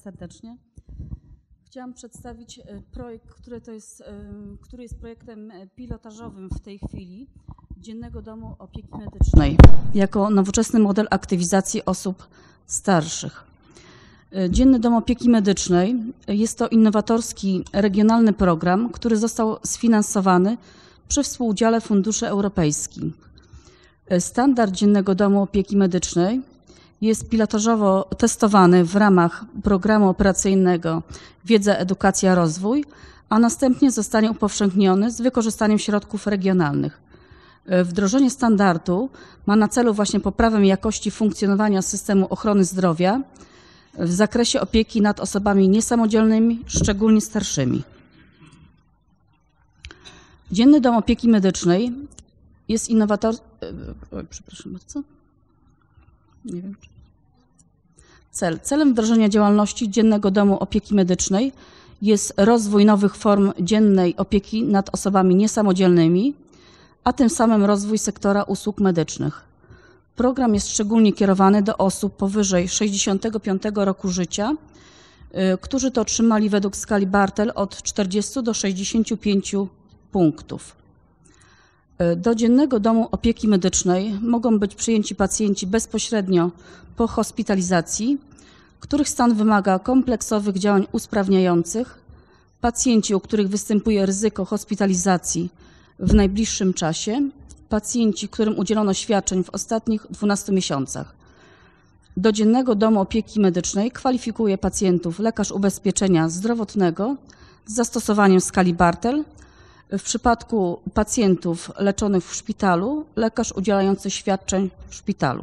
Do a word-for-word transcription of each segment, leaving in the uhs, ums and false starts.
serdecznie. Chciałam przedstawić projekt, który, to jest, który jest projektem pilotażowym w tej chwili Dziennego Domu Opieki Medycznej jako nowoczesny model aktywizacji osób starszych. Dzienny Dom Opieki Medycznej jest to innowatorski regionalny program, który został sfinansowany przy współudziale funduszy europejskich. Standard Dziennego Domu Opieki Medycznej jest pilotażowo testowany w ramach programu operacyjnego Wiedza, Edukacja, Rozwój, a następnie zostanie upowszechniony z wykorzystaniem środków regionalnych. Wdrożenie standardu ma na celu właśnie poprawę jakości funkcjonowania systemu ochrony zdrowia w zakresie opieki nad osobami niesamodzielnymi, szczególnie starszymi. Dzienny Dom Opieki Medycznej jest innowator... Przepraszam bardzo. Nie wiem. Cel. Celem wdrożenia działalności Dziennego Domu Opieki Medycznej jest rozwój nowych form dziennej opieki nad osobami niesamodzielnymi, a tym samym rozwój sektora usług medycznych. Program jest szczególnie kierowany do osób powyżej sześćdziesiątego piątego roku życia, którzy to otrzymali według skali Bartel od czterdziestu do sześćdziesięciu pięciu punktów. Do Dziennego Domu Opieki Medycznej mogą być przyjęci pacjenci bezpośrednio po hospitalizacji, których stan wymaga kompleksowych działań usprawniających, pacjenci, u których występuje ryzyko hospitalizacji w najbliższym czasie, pacjenci, którym udzielono świadczeń w ostatnich dwunastu miesiącach. Do Dziennego Domu Opieki Medycznej kwalifikuje pacjentów lekarz ubezpieczenia zdrowotnego z zastosowaniem skali Bartel. W przypadku pacjentów leczonych w szpitalu, lekarz udzielający świadczeń w szpitalu.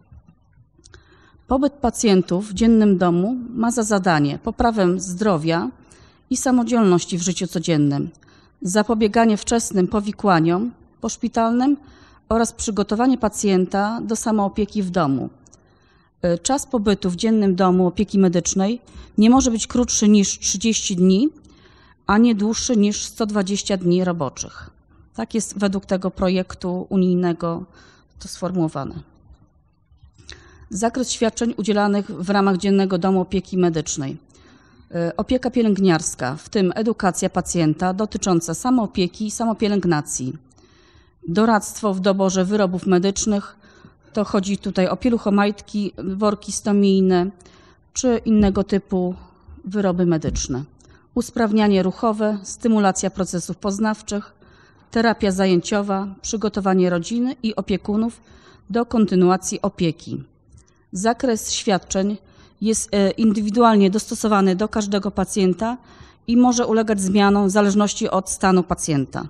Pobyt pacjentów w dziennym domu ma za zadanie poprawę zdrowia i samodzielności w życiu codziennym, zapobieganie wczesnym powikłaniom poszpitalnym oraz przygotowanie pacjenta do samoopieki w domu. Czas pobytu w Dziennym Domu Opieki Medycznej nie może być krótszy niż trzydzieści dni, a nie dłuższy niż sto dwadzieścia dni roboczych. Tak jest według tego projektu unijnego to sformułowane. Zakres świadczeń udzielanych w ramach Dziennego Domu Opieki Medycznej. Opieka pielęgniarska, w tym edukacja pacjenta dotycząca samoopieki i samopielęgnacji. Doradztwo w doborze wyrobów medycznych, to chodzi tutaj o pieluchomajtki, worki stomijne czy innego typu wyroby medyczne. Usprawnianie ruchowe, stymulacja procesów poznawczych, terapia zajęciowa, przygotowanie rodziny i opiekunów do kontynuacji opieki. Zakres świadczeń jest indywidualnie dostosowany do każdego pacjenta i może ulegać zmianom w zależności od stanu pacjenta.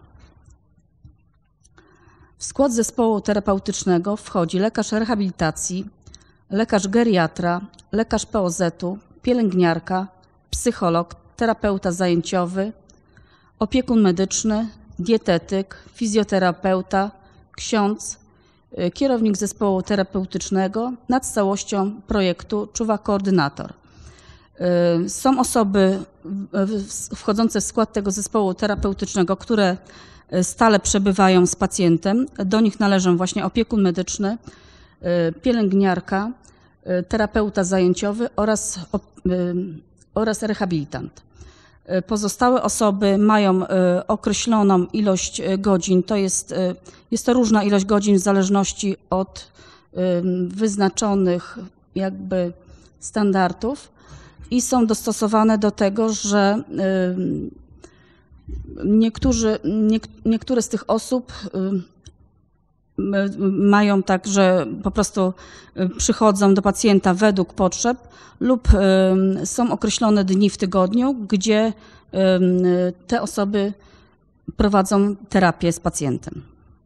W skład zespołu terapeutycznego wchodzi lekarz rehabilitacji, lekarz geriatra, lekarz P O Z-u, pielęgniarka, psycholog, terapeuta zajęciowy, opiekun medyczny, dietetyk, fizjoterapeuta, ksiądz, kierownik zespołu terapeutycznego. Nad całością projektu czuwa koordynator. Są osoby wchodzące w skład tego zespołu terapeutycznego, które stale przebywają z pacjentem. Do nich należą właśnie opiekun medyczny, pielęgniarka, terapeuta zajęciowy oraz, oraz rehabilitant. Pozostałe osoby mają określoną ilość godzin, to jest, jest to różna ilość godzin w zależności od wyznaczonych jakby standardów i są dostosowane do tego, że niektórzy, nie, niektóre z tych osób mają tak, że po prostu przychodzą do pacjenta według potrzeb lub są określone dni w tygodniu, gdzie te osoby prowadzą terapię z pacjentem.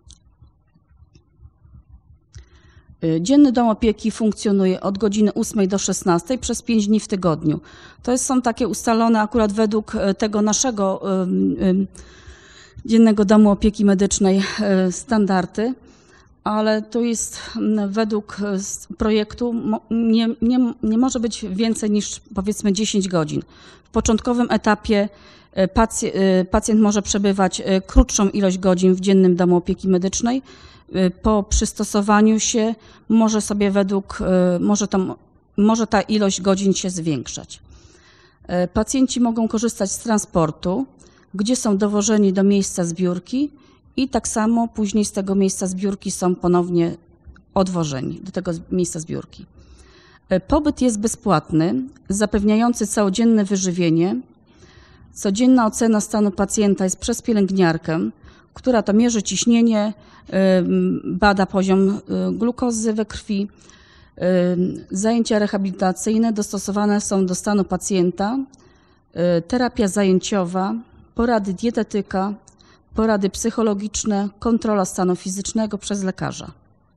Dzienny Dom Opieki funkcjonuje od godziny ósmej do szesnastej przez pięć dni w tygodniu. To są takie ustalone akurat według tego naszego Dziennego Domu Opieki Medycznej standardy, ale to jest według projektu nie, nie, nie może być więcej niż powiedzmy dziesięć godzin. W początkowym etapie pacjent, pacjent może przebywać krótszą ilość godzin w Dziennym Domu Opieki Medycznej. Po przystosowaniu się może sobie według, może, tam, może ta ilość godzin się zwiększać. Pacjenci mogą korzystać z transportu, gdzie są dowożeni do miejsca zbiórki i tak samo później z tego miejsca zbiórki są ponownie odwożeni do tego miejsca zbiórki. Pobyt jest bezpłatny, zapewniający całodzienne wyżywienie. Codzienna ocena stanu pacjenta jest przez pielęgniarkę, która to mierzy ciśnienie, bada poziom glukozy we krwi. Zajęcia rehabilitacyjne dostosowane są do stanu pacjenta, terapia zajęciowa, porady dietetyka, porady psychologiczne, kontrola stanu fizycznego przez lekarza.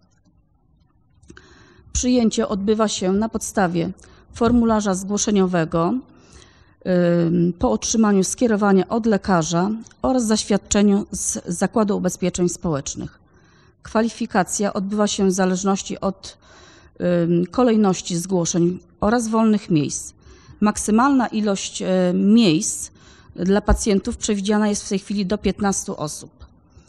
Przyjęcie odbywa się na podstawie formularza zgłoszeniowego po otrzymaniu skierowania od lekarza oraz zaświadczeniu z Zakładu Ubezpieczeń Społecznych. Kwalifikacja odbywa się w zależności od kolejności zgłoszeń oraz wolnych miejsc. Maksymalna ilość miejsc dla pacjentów przewidziana jest w tej chwili do piętnastu osób.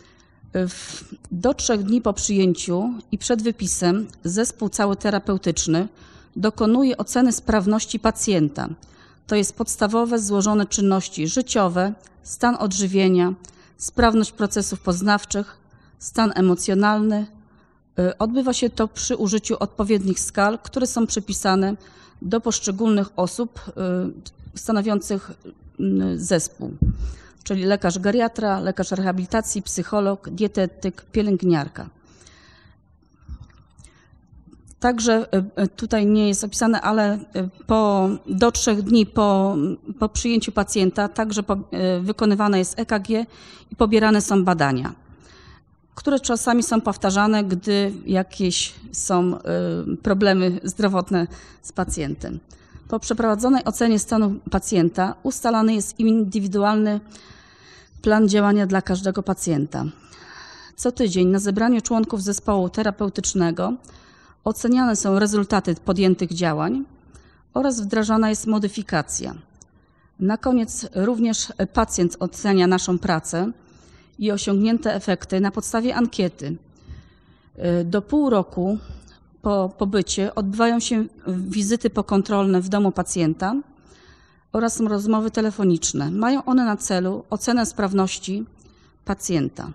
Do trzech dni po przyjęciu i przed wypisem zespół cały terapeutyczny dokonuje oceny sprawności pacjenta. To jest podstawowe złożone czynności życiowe, stan odżywienia, sprawność procesów poznawczych, stan emocjonalny. Odbywa się to przy użyciu odpowiednich skal, które są przypisane do poszczególnych osób stanowiących zespół, czyli lekarz geriatra, lekarz rehabilitacji, psycholog, dietetyk, pielęgniarka. Także tutaj nie jest opisane, ale po, do trzech dni po, po przyjęciu pacjenta także po, wykonywane jest E K G i pobierane są badania, które czasami są powtarzane, gdy jakieś są problemy zdrowotne z pacjentem. Po przeprowadzonej ocenie stanu pacjenta ustalany jest indywidualny plan działania dla każdego pacjenta. Co tydzień na zebraniu członków zespołu terapeutycznego oceniane są rezultaty podjętych działań oraz wdrażana jest modyfikacja. Na koniec również pacjent ocenia naszą pracę i osiągnięte efekty na podstawie ankiety. Do pół roku po pobycie odbywają się wizyty pokontrolne w domu pacjenta oraz rozmowy telefoniczne. Mają one na celu ocenę sprawności pacjenta.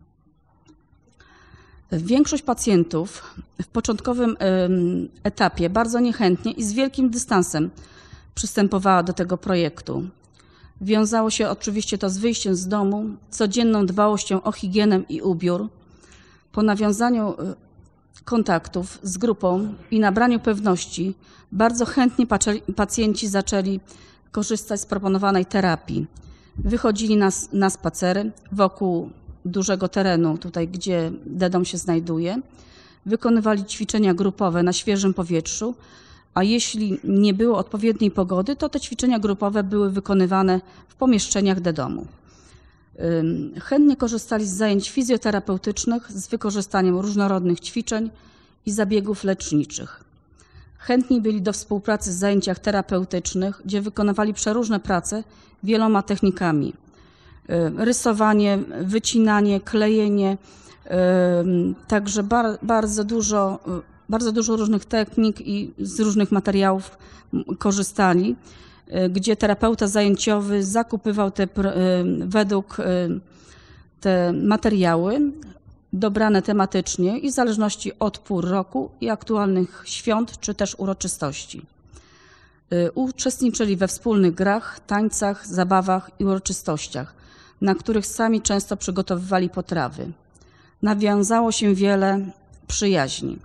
Większość pacjentów w początkowym etapie bardzo niechętnie i z wielkim dystansem przystępowała do tego projektu. Wiązało się oczywiście to z wyjściem z domu, codzienną dbałością o higienę i ubiór. Po nawiązaniu kontaktów z grupą i nabraniu pewności bardzo chętnie pacjenci zaczęli korzystać z proponowanej terapii. Wychodzili na, na spacery wokół dużego terenu, tutaj gdzie D-dom się znajduje, wykonywali ćwiczenia grupowe na świeżym powietrzu, a jeśli nie było odpowiedniej pogody, to te ćwiczenia grupowe były wykonywane w pomieszczeniach D-domu. Chętnie korzystali z zajęć fizjoterapeutycznych z wykorzystaniem różnorodnych ćwiczeń i zabiegów leczniczych. Chętni byli do współpracy w zajęciach terapeutycznych, gdzie wykonywali przeróżne prace wieloma technikami. Rysowanie, wycinanie, klejenie, także bardzo dużo, bardzo dużo różnych technik i z różnych materiałów korzystali, gdzie terapeuta zajęciowy zakupywał te, według te materiały dobrane tematycznie i w zależności od pór roku i aktualnych świąt czy też uroczystości. Uczestniczyli we wspólnych grach, tańcach, zabawach i uroczystościach, na których sami często przygotowywali potrawy. Nawiązało się wiele przyjaźni.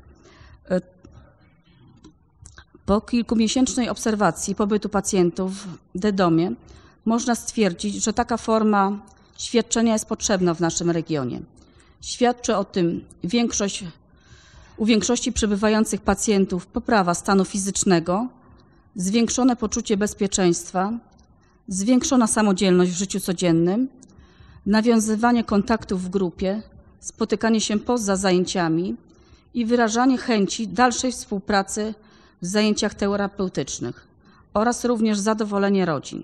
Po kilkumiesięcznej obserwacji pobytu pacjentów w D-domie można stwierdzić, że taka forma świadczenia jest potrzebna w naszym regionie. Świadczy o tym większość, u większości przebywających pacjentów poprawa stanu fizycznego, zwiększone poczucie bezpieczeństwa, zwiększona samodzielność w życiu codziennym, nawiązywanie kontaktów w grupie, spotykanie się poza zajęciami i wyrażanie chęci dalszej współpracy w zajęciach terapeutycznych oraz również zadowolenie rodzin.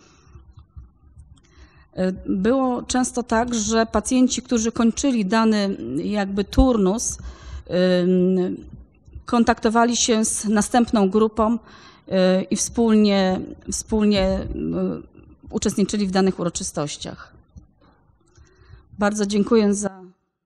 Było często tak, że pacjenci, którzy kończyli dany jakby turnus, kontaktowali się z następną grupą i wspólnie, wspólnie uczestniczyli w danych uroczystościach. Bardzo dziękuję za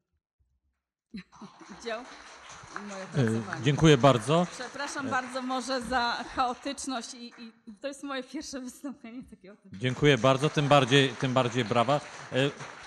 udział i moje pracowanie. Dziękuję bardzo. Przepraszam bardzo może za chaotyczność i, i to jest moje pierwsze wystąpienie takiego typu. Dziękuję bardzo, tym bardziej, tym bardziej brawa.